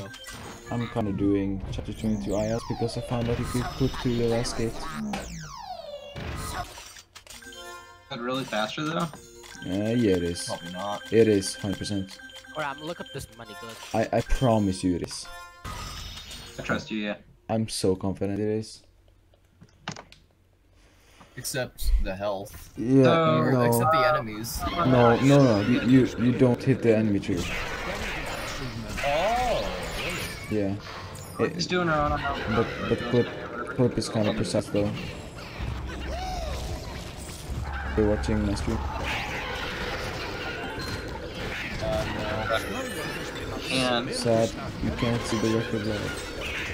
go. I'm kind of doing chapter 22 IS because I found out you could put through the last gate. Is that really faster though? Yeah, it is. Probably not. It is, 100%. Alright, I'm gonna look up this money glitch. I promise you it is. I trust you, yeah. I'm so confident it is. Except the health. Yeah, Or no. except the enemies. No, you don't hit the enemy trigger. Oh, Yeah. He's doing her own. But clip is kind of precise though. You're watching my stream. And Sad, you can't see the record live.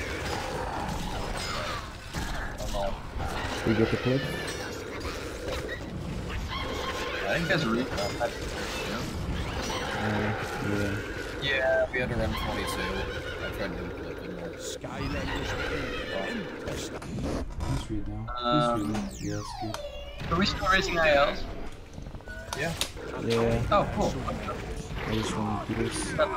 We get the clip. I think that's really Yeah. Yeah, we had to run 22. I tried to clip it more. Skylanders. Please read now. Please read. Yeah, it's good. are we still raising ILs? Yeah. Yeah. Oh, cool. I just want to do this. Good.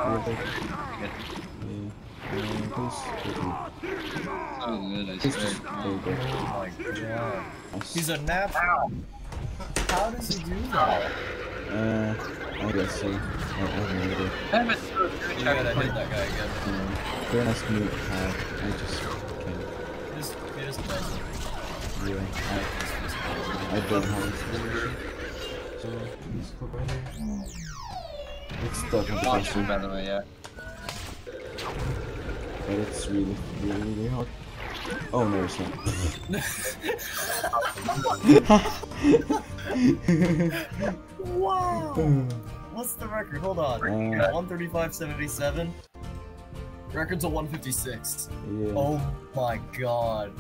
Please. Oh, good, I Please swear. just there you go. Oh my god. Nice. He's a natural. How does he do that? I guess so. I have no idea. I haven't You gotta hit that guy again. Very nice to meet I just can't. He just does it. Yeah. I don't have inspiration. So, let's go right here. It's definitely Awesome, faster, by the way, yeah. but it's really hard. Oh no, it's not. Wow! What's the record? Hold on. 135.77. Record's a 156. Yeah. Oh my god.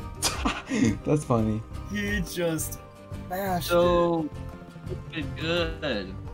That's funny. He just mashed it. So good.